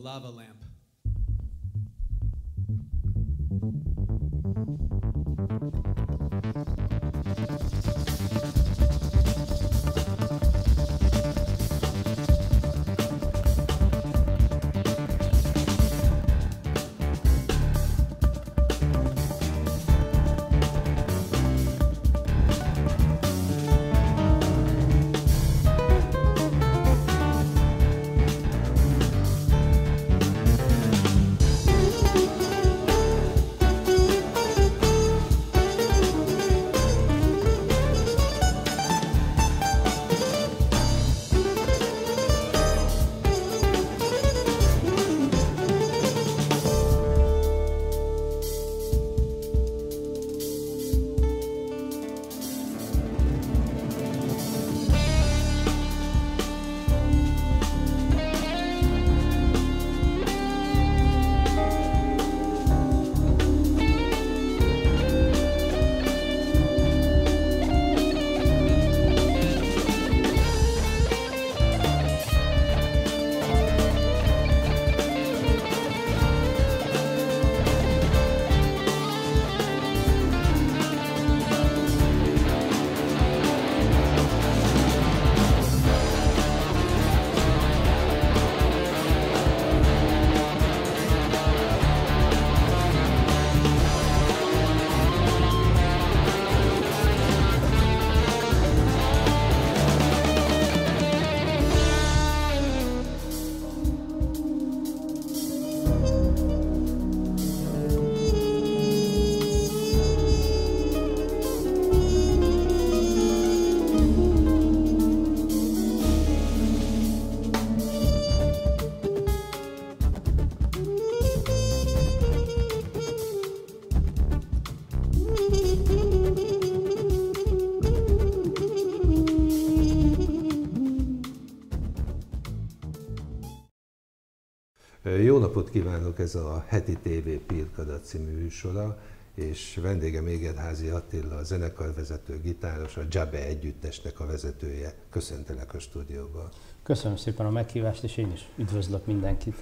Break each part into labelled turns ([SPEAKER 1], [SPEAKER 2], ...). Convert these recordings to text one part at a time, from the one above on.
[SPEAKER 1] Lava Lamp.
[SPEAKER 2] Jó napot kívánok, ez a Heti TV Pirkada című műsora, és vendégem Égerházy Attila, a zenekarvezető, gitáros, a Dzsabe együttesnek a vezetője. Köszöntelek a stúdióban.
[SPEAKER 3] Köszönöm szépen a meghívást, és én is üdvözlök mindenkit.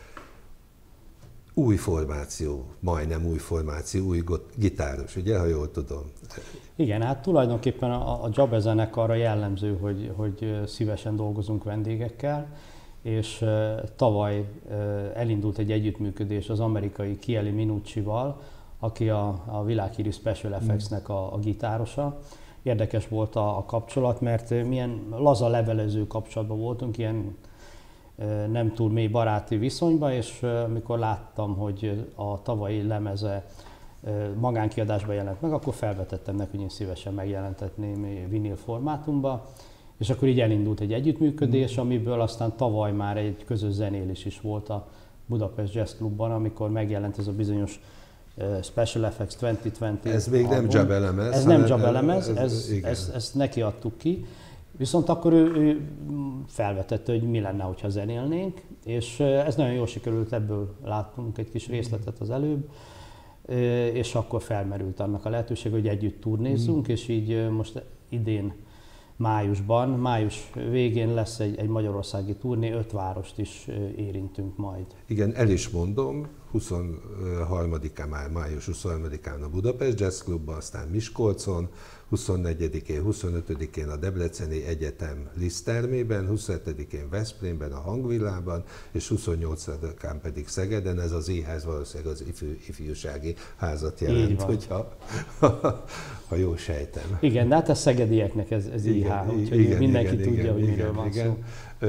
[SPEAKER 2] Új formáció, majdnem új formáció, új gitáros, ugye, ha jól tudom?
[SPEAKER 3] Igen, hát tulajdonképpen a Dzsabe zenekarra jellemző, hogy szívesen dolgozunk vendégekkel, és tavaly elindult egy együttműködés az amerikai Chieli Minuccival, aki a világhírű Special Effectsnek a gitárosa. Érdekes volt a kapcsolat, mert milyen laza levelező kapcsolatban voltunk, ilyen nem túl mély baráti viszonyban, és amikor láttam, hogy a tavalyi lemeze magánkiadásban jelent meg, akkor felvetettem neki, hogy én szívesen megjelentetném vinil formátumba. És akkor így elindult egy együttműködés, amiből aztán tavaly már egy közös zenélés is volt a Budapest Jazz Clubban, amikor megjelent ez a bizonyos Special Effects 2020.
[SPEAKER 2] Ez még nem Dzsabe lemez.
[SPEAKER 3] Ez nem Dzsabe lemez, ezt neki adtuk ki. Viszont akkor ő felvetette, hogy mi lenne, hogyha zenélnénk, és ez nagyon jól sikerült, ebből láttunk egy kis részletet az előbb, és akkor felmerült annak a lehetőség, hogy együtt turnézzunk, és így most idén május végén lesz egy magyarországi turné, 5 várost is érintünk majd.
[SPEAKER 2] Igen, el is mondom, 23-án, már május 23-án a Budapest Jazz Clubban, aztán Miskolcon, 24-én, 25-én a Debreceni Egyetem Liszt termében, 27-én Veszprémben, a Hangvillában, és 28-án pedig Szegeden. Ez az I-ház valószínűleg az ifjúsági házat jelent, hogyha ha jól sejtem.
[SPEAKER 3] Igen, de hát a szegedieknek ez IH, úgyhogy mindenki tudja, hogy miről van szó.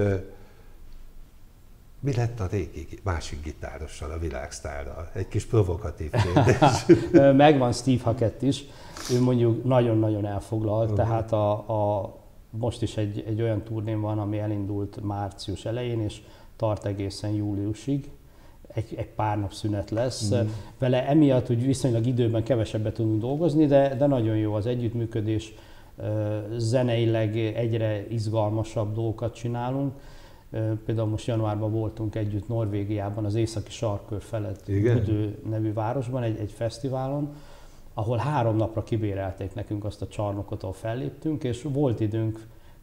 [SPEAKER 2] Mi lett a régi másik gitárossal, a világsztárral? Egy kis provokatív kérdés.
[SPEAKER 3] Megvan Steve Hackett is, ő mondjuk nagyon-nagyon elfoglalt, tehát most is egy olyan turnén van, ami elindult március elején, és tart egészen júliusig. Egy pár nap szünet lesz. Vele emiatt úgy viszonylag időben kevesebbet tudunk dolgozni, de nagyon jó az együttműködés, zeneileg egyre izgalmasabb dolgokat csinálunk. Például most januárban voltunk együtt Norvégiában, az északi sarkkör felett Budő nevű városban, egy fesztiválon, ahol 3 napra kibérelték nekünk azt a csarnokot, ahol felléptünk, és volt időnk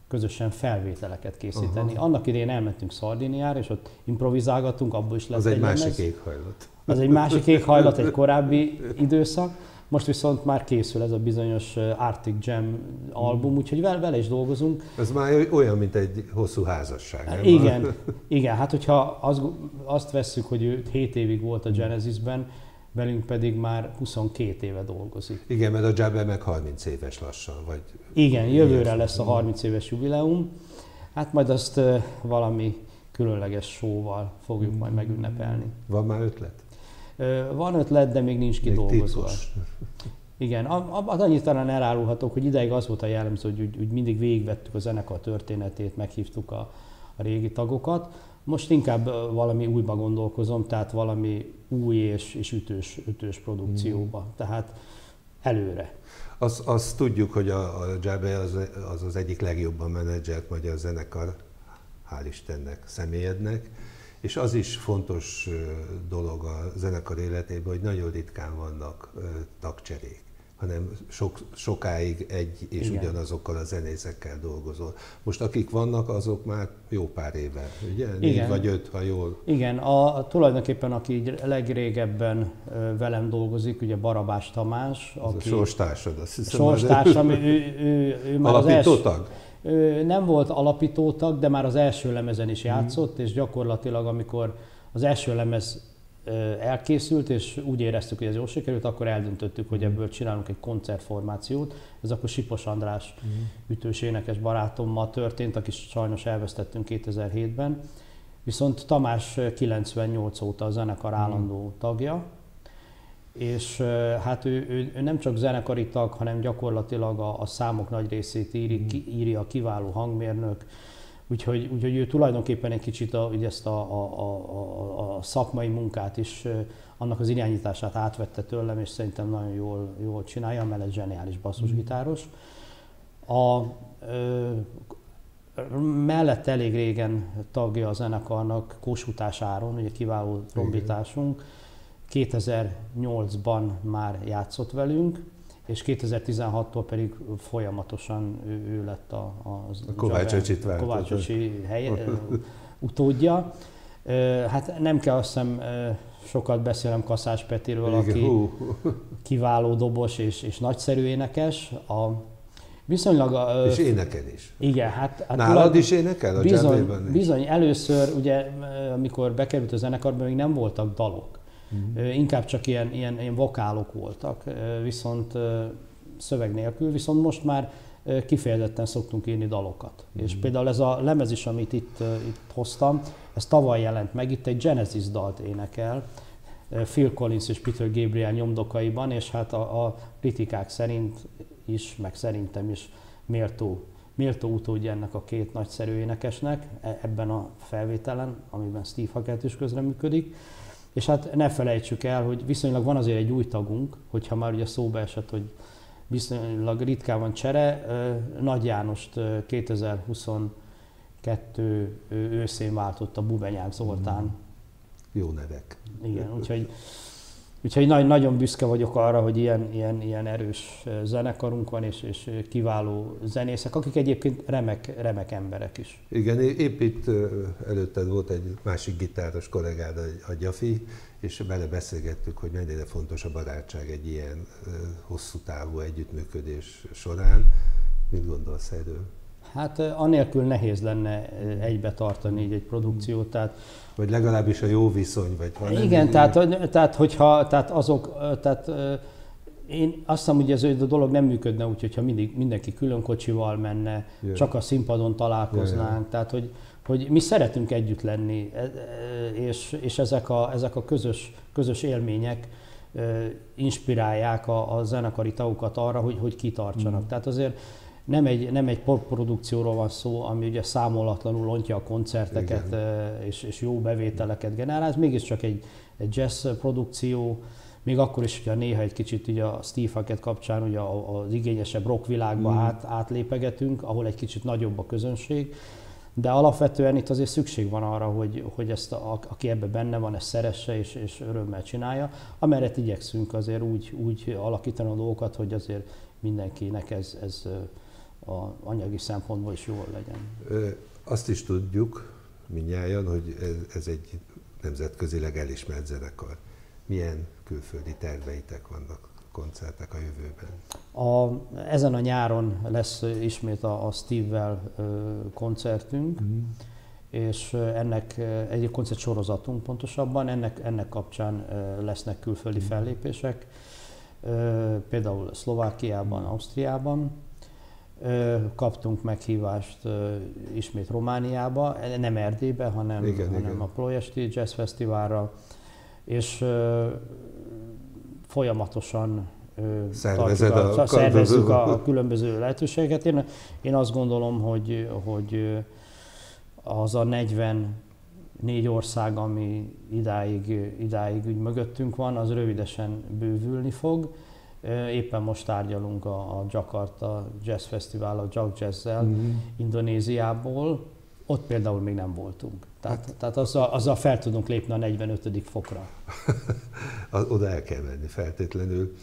[SPEAKER 3] közösen felvételeket készíteni. Annak idején elmentünk Szardiniára, és ott improvizálgattunk, abból is lett
[SPEAKER 2] az egy másik éghajlat.
[SPEAKER 3] Az egy másik éghajlat, egy korábbi időszak. Most viszont már készül ez a bizonyos Arctic Jam album, úgyhogy vele is dolgozunk.
[SPEAKER 2] Ez már olyan, mint egy hosszú házasság, nem?
[SPEAKER 3] Igen, hát hogyha azt vesszük, hogy ő 7 évig volt a Genesisben, velünk pedig már 22 éve dolgozik.
[SPEAKER 2] Igen, mert a Jabbe meg 30 éves lassan, vagy...
[SPEAKER 3] Igen, jövőre lesz a 30 éves jubileum. Hát majd azt valami különleges show-val fogjuk majd megünnepelni.
[SPEAKER 2] Van már ötlet?
[SPEAKER 3] Van ötlet, de még nincs kidolgozva. Igen, annyit talán elárulhatok, hogy ideig az volt a jellemző, hogy úgy mindig végigvettük a zenekar történetét, meghívtuk a régi tagokat. Most inkább valami újba gondolkozom, tehát valami új és ütős produkcióba, tehát előre.
[SPEAKER 2] Azt tudjuk, hogy a Jabbe az egyik legjobban menedzselt magyar zenekar, hál' Istennek, Személyednek, és az is fontos dolog a zenekar életében, hogy nagyon ritkán vannak tagcserék, hanem sokáig egy és
[SPEAKER 3] Igen.
[SPEAKER 2] ugyanazokkal a zenészekkel dolgozol. Most akik vannak, azok már jó pár éve, ugye? 4
[SPEAKER 3] Igen.
[SPEAKER 2] vagy 5, ha jól...
[SPEAKER 3] Igen, tulajdonképpen aki legrégebben velem dolgozik, ugye Barabás Tamás.
[SPEAKER 2] Az aki... a sorstársad, azt hiszem.
[SPEAKER 3] Sorstársam, ő már
[SPEAKER 2] alapítótag?
[SPEAKER 3] Nem volt alapítótag, de már az első lemezen is játszott, és gyakorlatilag amikor az első lemez elkészült, és úgy éreztük, hogy ez jól sikerült, akkor eldöntöttük, hogy ebből csinálunk egy koncertformációt. Ez akkor Sipos András ütős énekes barátommal történt, akit sajnos elvesztettünk 2007-ben. Viszont Tamás 98 óta a zenekar állandó tagja, és hát ő nem csak zenekari tag, hanem gyakorlatilag a számok nagy részét írja, kiváló hangmérnök, úgyhogy ő tulajdonképpen egy kicsit ezt a szakmai munkát is, annak az irányítását átvette tőlem, és szerintem nagyon jól csinálja, mellett zseniális basszusgitáros. Mellett elég régen tagja a zenekarnak Kossuth Áron, ugye kiváló trombitásunk. 2008-ban már játszott velünk, és 2016-tól pedig folyamatosan ő lett a Kovács Öcsi utódja. Hát nem kell, azt hiszem, sokat beszélem Kaszás Petiről, aki kiváló dobos és nagyszerű énekes. Viszonylag...
[SPEAKER 2] És énekel is.
[SPEAKER 3] Igen, hát
[SPEAKER 2] nálad is énekel?
[SPEAKER 3] Bizony, először, ugye, amikor bekerült a zenekarba, még nem voltak dalok. Inkább csak ilyen vokálok voltak, viszont szöveg nélkül, viszont most már kifejezetten szoktunk írni dalokat. És például ez a lemez is, amit itt hoztam, ez tavaly jelent meg, itt egy Genesis dalt énekel, Phil Collins és Peter Gabriel nyomdokaiban, és hát a kritikák szerint is, meg szerintem is méltó utódja ennek a két nagyszerű énekesnek ebben a felvételen, amiben Steve Hackett is közreműködik. És hát ne felejtsük el, hogy viszonylag van azért egy új tagunk, hogyha már ugye szóba esett, hogy viszonylag ritkán van csere. Nagy Jánost 2022 őszén váltott a Bubenyák Zoltán.
[SPEAKER 2] Jó nevek.
[SPEAKER 3] Igen, úgyhogy nagyon büszke vagyok arra, hogy ilyen erős zenekarunk van, és kiváló zenészek, akik egyébként remek emberek is.
[SPEAKER 2] Igen, épp itt előtted volt egy másik gitáros kollégád, a Gyafi, és vele beszélgettük, hogy mennyire fontos a barátság egy ilyen hosszú távú együttműködés során. Mit gondolsz erről?
[SPEAKER 3] Hát anélkül nehéz lenne egybe tartani egy produkciót, tehát...
[SPEAKER 2] Vagy legalábbis a jó viszony, vagy valami.
[SPEAKER 3] Igen, tehát én azt hiszem, hogy ez a dolog nem működne úgy, hogyha mindenki külön kocsival menne, csak a színpadon találkoznánk, tehát hogy mi szeretünk együtt lenni, és ezek a közös élmények inspirálják a zenekari tagokat arra, hogy kitartsanak. Tehát azért nem egy popprodukcióról van szó, ami ugye számolatlanul ontja a koncerteket és jó bevételeket generál, ez mégiscsak egy jazz produkció, még akkor is, hogyha néha egy kicsit ugye a Steve Hackett kapcsán ugye az igényesebb rock világba átlépegetünk, ahol egy kicsit nagyobb a közönség, de alapvetően itt azért szükség van arra, hogy ezt aki ebbe benne van, ezt szeresse és örömmel csinálja, amellett igyekszünk azért úgy alakítani a dolgokat, hogy azért mindenkinek ez anyagi szempontból is jól legyen.
[SPEAKER 2] Azt is tudjuk mindnyájan, hogy ez egy nemzetközileg elismert zenekar. Milyen külföldi terveitek vannak, koncertek a jövőben?
[SPEAKER 3] Ezen a nyáron lesz ismét a Steve-vel koncertünk, és ennek egy koncertsorozatunk pontosabban, ennek kapcsán lesznek külföldi fellépések, például Szlovákiában, Ausztriában. Kaptunk meghívást ismét Romániába, nem Erdélybe, hanem a Ploiesti Jazz Fesztiválra, és folyamatosan szervezzük a különböző lehetőségeket. Én azt gondolom, hogy az a 44 ország, ami idáig úgy mögöttünk van, az rövidesen bővülni fog. Éppen most tárgyalunk a Jakarta Jazz Fesztivál, a Jack Jazz-zel Indonéziából. Ott például még nem voltunk. Tehát azzal fel tudunk lépni a 45. fokra.
[SPEAKER 2] Oda el kell menni feltétlenül.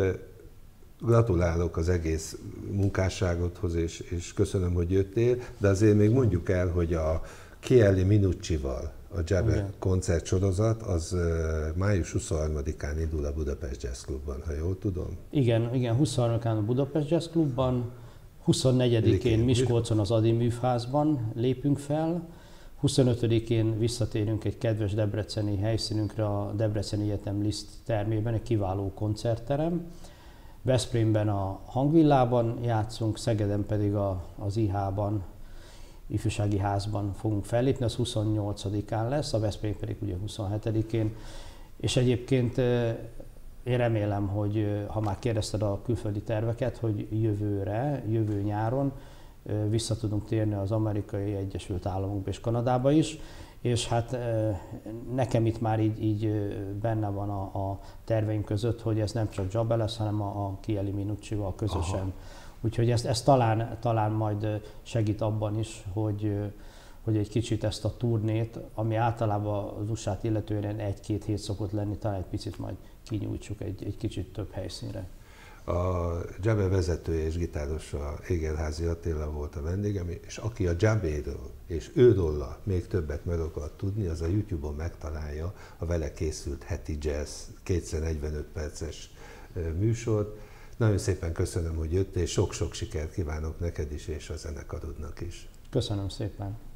[SPEAKER 2] Gratulálok az egész munkásságodhoz, és köszönöm, hogy jöttél, de azért még mondjuk el, hogy a Chieli Minuccival a Jabbe koncertsorozat az május 23-án indul a Budapest Jazz Clubban, ha jól tudom.
[SPEAKER 3] Igen, 23-án a Budapest Jazz Clubban, 24-én Miskolcon az Ady Művházban lépünk fel, 25-én visszatérünk egy kedves debreceni helyszínünkre, a Debreceni Egyetem Liszt termében, egy kiváló koncertterem. Veszprémben a Hangvillában játszunk, Szegeden pedig az IH-ban, Ifjúsági Házban fogunk fellépni, az 28-án lesz, a Veszprém pedig ugye 27-én. És egyébként én remélem, hogy ha már kérdezted a külföldi terveket, hogy jövő nyáron vissza tudunk térni az Amerikai Egyesült Államokba és Kanadába is, és hát nekem itt már így benne van a terveim között, hogy ez nem csak Jabbe lesz, hanem a Chieli Minuccival közösen. Aha. Úgyhogy ez talán majd segít abban is, hogy egy kicsit ezt a turnét, ami általában az USA-t illetően 1-2 hét szokott lenni, talán egy picit majd kinyújtsuk egy kicsit több helyszínre.
[SPEAKER 2] A Jabbe vezetője és gitárosa Égerházy Attila volt a vendégem, és aki a Jabbe-ről és őróla még többet meg akar tudni, az a YouTube-on megtalálja a vele készült heti jazz 245 perces műsort. Nagyon szépen köszönöm, hogy jöttél, és sok-sok sikert kívánok neked is, és a zenekarodnak is.
[SPEAKER 3] Köszönöm szépen.